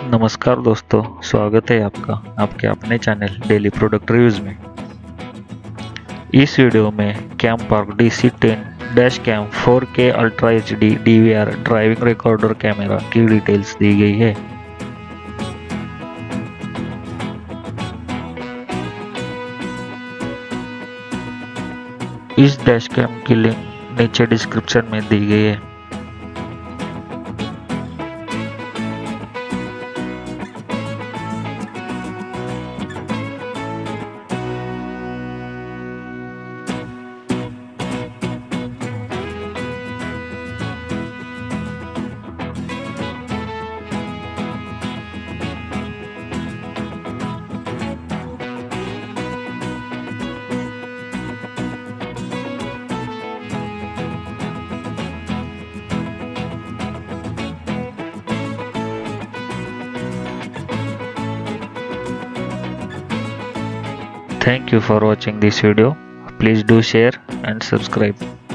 नमस्कार दोस्तों, स्वागत है आपका आपके अपने चैनल डेली प्रोडक्ट रिव्यूज़ में। इस वीडियो में Campark DC10 dash cam 4K ultra HD DVR driving recorder camera की डिटेल्स दी गई है। इस डैश कैम की लिंक नीचे डिस्क्रिप्शन में दी गई है। Thank you for watching this video. Please do share and subscribe.